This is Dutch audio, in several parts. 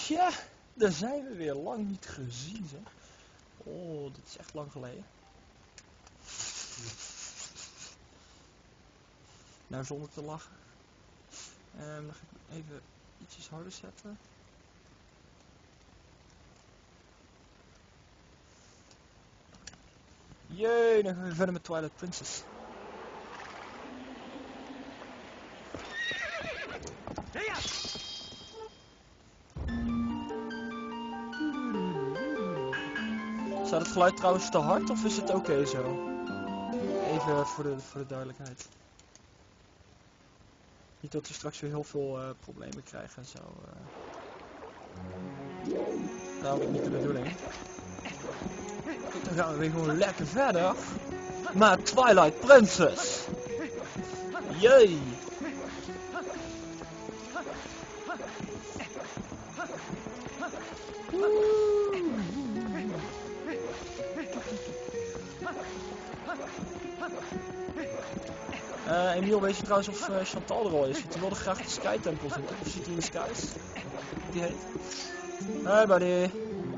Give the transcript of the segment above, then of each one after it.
Ja, daar zijn we weer lang niet gezien, zeg. Oh, dit is echt lang geleden. Nou, zonder te lachen. Dan ga ik even ietsjes harder zetten. Jee, dan gaan we verder met Twilight Princess. Staat het geluid trouwens te hard of is het oké zo? Even voor de duidelijkheid. Niet dat we straks weer heel veel problemen krijgen en zo. Nou, dat is niet de bedoeling. Dan gaan we weer gewoon lekker verder. Met Twilight Princess. Jee. Emiel, weet je trouwens of Chantal er al is? Want die wilde graag de Sky Temple zien. Of zit hij in de Skies? Die heet. Hi buddy.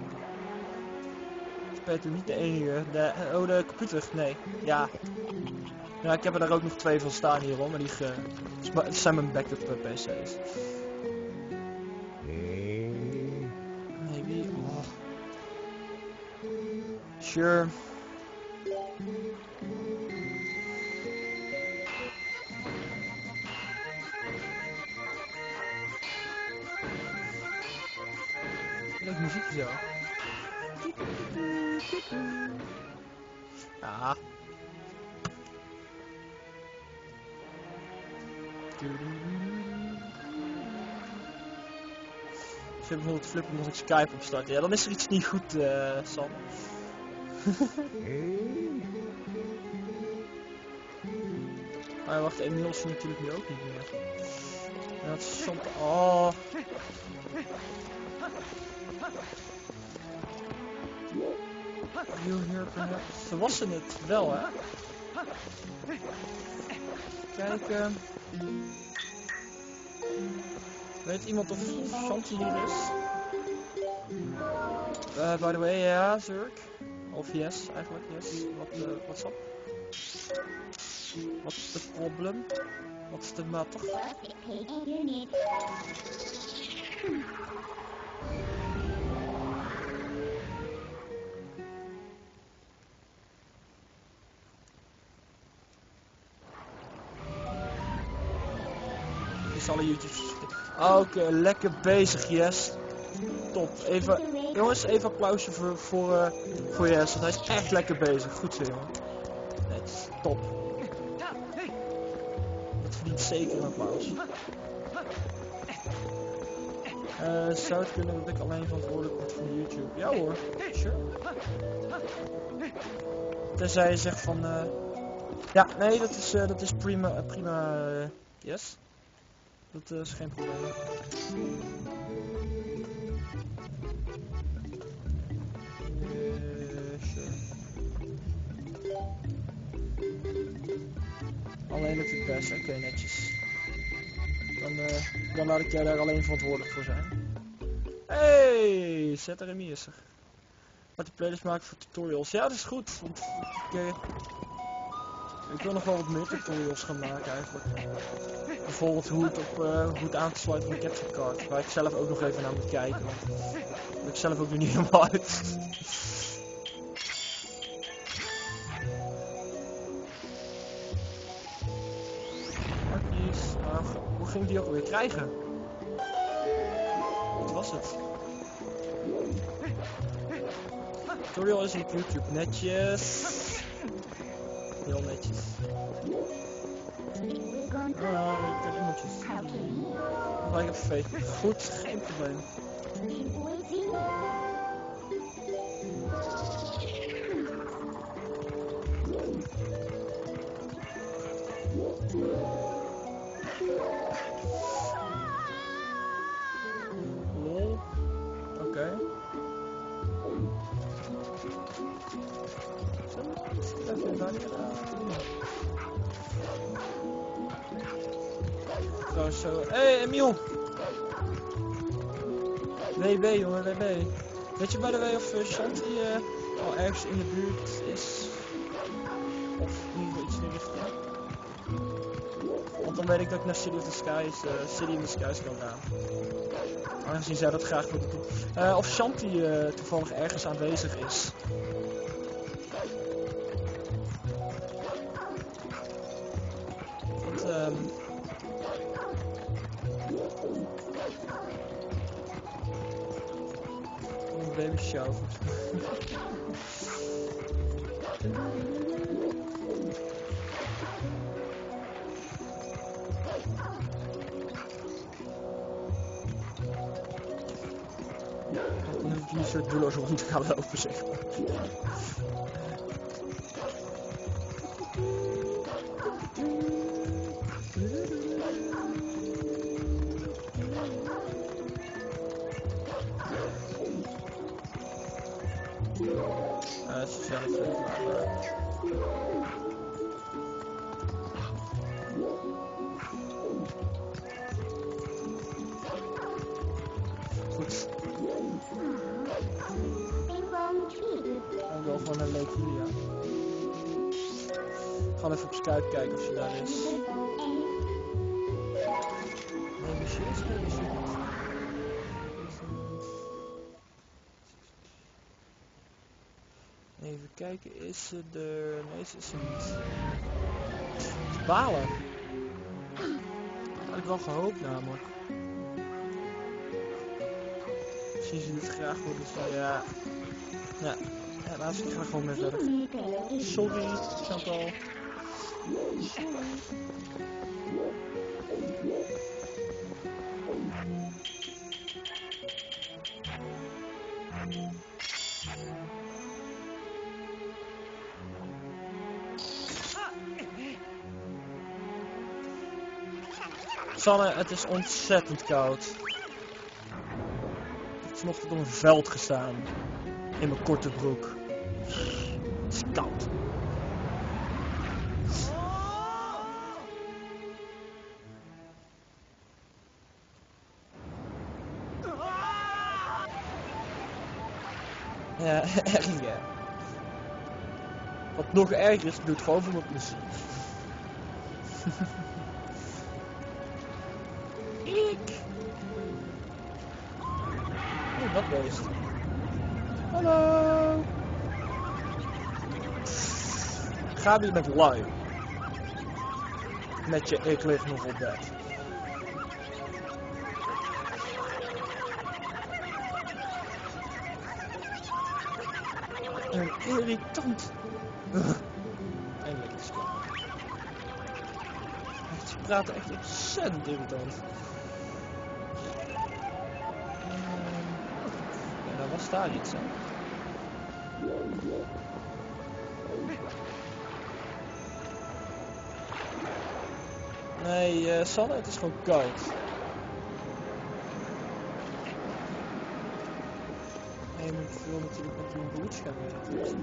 Ik ben toen niet de enige. De computer? Nee. Ja. Ja, ik heb er daar ook nog 2 van staan hierom. Maar het zijn mijn backup PC's. Maybe. Oh. Sure. Leuk muziekje zo. Ja. Ik heb bijvoorbeeld flippen als ik Skype opstart. Ja, dan is er iets niet goed, Sam. Maar wacht, Emiel is natuurlijk nu ook niet meer. Ja, dat is soms... Oh. You here perhaps? Ze wassen het wel, hè? Kijken. Weet iemand of Shanti hier is? By the way, ja, Zurk. Of yes, eigenlijk, yes. What's up? Wat is het probleem? Wat is de matter? Alle YouTubers. Oké, lekker bezig, Yes. Top. Even, jongens, even applausje voor Yes, want hij is echt lekker bezig. Goed zo, jongen. Net, top. Dat verdient zeker een applaus. Zou het kunnen dat ik alleen verantwoordelijk word voor YouTube? Ja hoor, sure. Tenzij je zegt van, ja, nee, dat is prima, Yes. Dat is geen probleem. Sure. Alleen het best, oké, netjes. Dan laat ik jij daar alleen verantwoordelijk voor zijn. Hey, ZRMI is er. Wat de playlist maken voor tutorials. Ja, dat is goed. Want ik wil nog wel wat meer tutorials gaan maken eigenlijk. Bijvoorbeeld hoe het aan te sluiten met een capture card. Waar ik zelf ook nog even naar moet kijken. Want dat heb ik zelf ook nog niet helemaal uit. Hoe ging ik die ook alweer krijgen? Wat was het? Tutorial is op YouTube. Netjes. Heel netjes. Ik heb iemandjes. Dan ga ik even Facebook. Goed, geen probleem. Lol. Oké. Zo. Hey, Emiel! WB jongen, WB. Weet je by the way of Shanti al ergens in de buurt is? Of in ieder geval iets in de richting? Want dan weet ik dat ik naar City in the Skies kan gaan. Aangezien zij dat graag willen doen. Of Shanti toevallig ergens aanwezig is. Een baby shower. Die soort doelloos rond gaan lopen, zeg maar. Het is zelf goed. Ik wil gewoon een leuk Julia. Gewoon even op Skype kijken of ze daar is. Nee, misschien is het niet. Even kijken, is ze er? Nee, ze is er niet. Het is balen. Had ik wel gehoopt namelijk. Misschien ze dit graag willen, dus ja. Ja, laatst ik ga gewoon mee verder. Sorry, Chantal. Sanne, het is ontzettend koud. Ik heb vanochtend op een veld gestaan. In mijn korte broek. Het is koud. Ja, erg ja. Wat nog erger is, ik doe het gewoon voor mijn plezier. Oh, wat beest. Hallo. Ga weer met lui. Met je ik lig nog op bed. Een irritant. Eindelijk is het klaar. Ze praten echt ontzettend irritant. Ja, daar was daar iets, hè. Nee, Sanne, het is gewoon koud. En je moet veel natuurlijk met je broers gaan werken.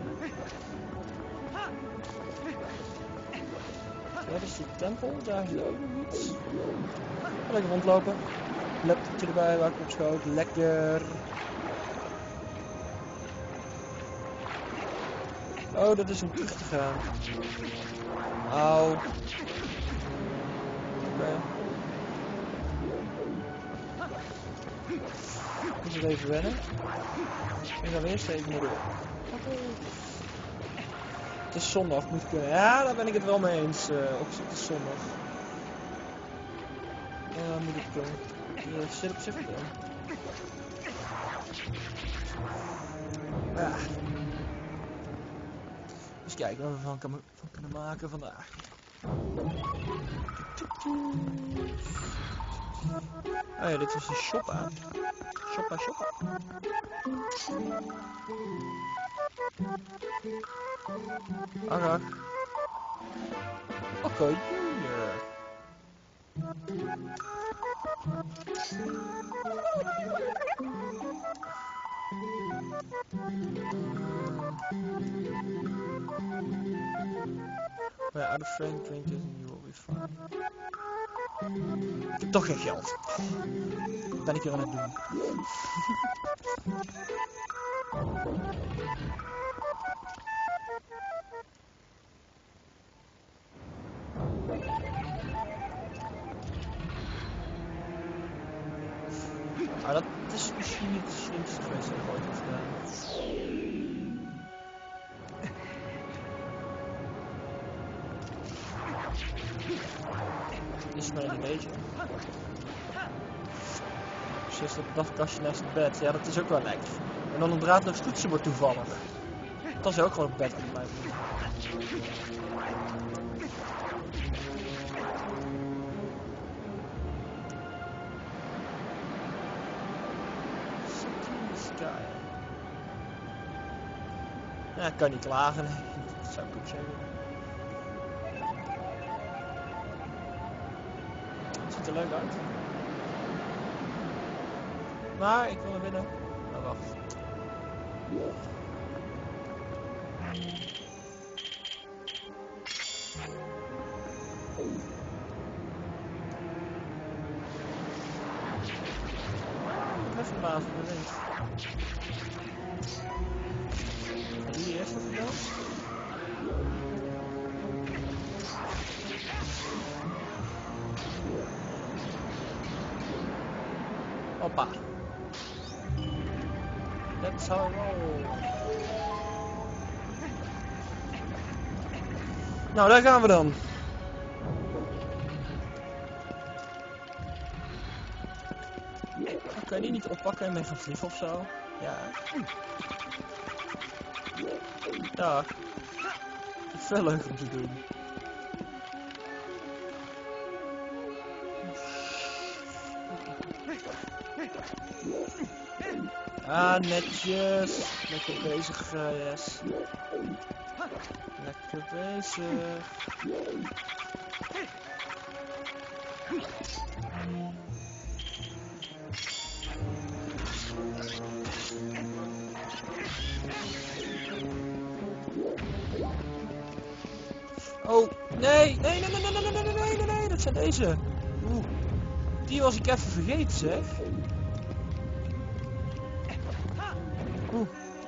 Ja, dat is de tempel, daar is ook nog iets. Lekker rondlopen. Laptopje erbij waar ik op schoot. Lekker. Oh, dat is om terug te gaan. Auw. Oké. Ik moet even wennen. Ik ga eerst even naar door. Het is zondag, moet kunnen. Ja, daar ben ik het wel mee eens. Het is zondag. Moet ik doen. Zit op zich doen. Ja. Dus kijken wat we van kunnen maken vandaag. Oh ja, dit was de shoppa. Shoppa. Ach. Oké, hier. Well, out of friend drink this and you will be fine. Ik heb toch geen geld. Wat ben ik hier aan het doen? Maar dat is misschien niet het slimste geweest dat ik ooit heb gedaan. Dit is maar een ideetje. Precies dat nachtkastje naast het bed. Ja, dat is ook wel lekker. En dan een draadloos toetsenbord toevallig. Dat is ook gewoon een bed aan mij. Ja, ik kan niet klagen. Dat zou ik ook zeggen. Het ziet er leuk uit. Maar ik wil hem winnen. Oh, wacht. Even baas op de wind. Wie eerst of gedaan? Hoppa. That's how I roll. Nou, daar gaan we dan. Kan je die niet oppakken en mee gaan vliegen of zo? Ja. Ja. Het is veel leuker om te doen. Ah, netjes. Lekker bezig, yes. Lekker bezig. Oh, nee, nee, dat zijn deze. Oeh, die was ik even vergeten, zeg. Oeh.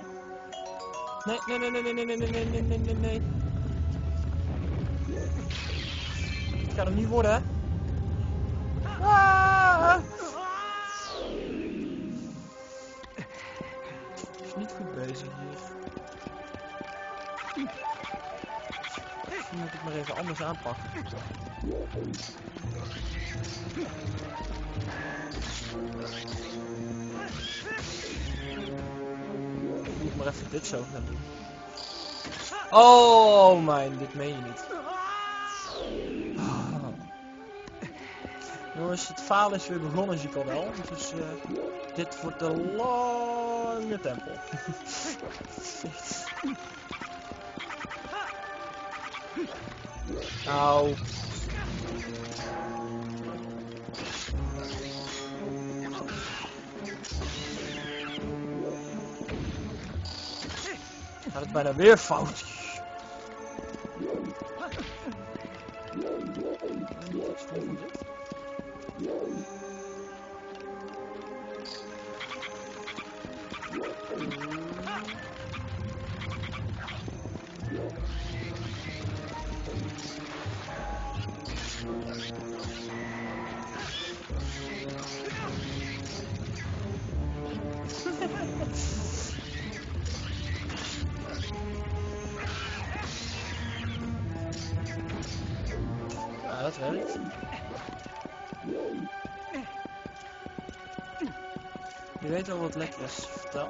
Nee. Het gaat hem niet worden, hè? Ah! Is niet goed bezig hier. Misschien moet ik maar even anders aanpakken. Ik moet maar even dit zo gaan doen. Oh mijn, dit meen je niet. Oh. Jongens, het falen is weer begonnen, zie ik al wel. Dus dit wordt een lange tempo. Auw. Gaat het bijna weer fout. Ja, dat werkt. Je weet al wat lekker is, vertel.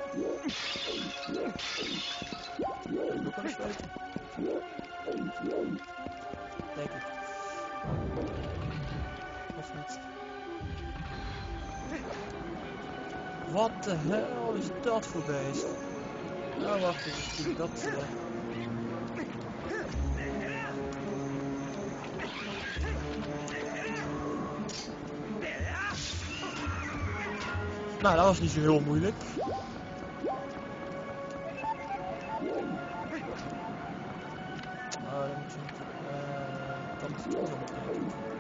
Ook wel eens weten. Denk ik. Of niet. Wat de hel is dat voor beest? Nou wacht eens, dat... Nou, dat was niet zo heel moeilijk. Dan moet je... kan het wel zo meteen.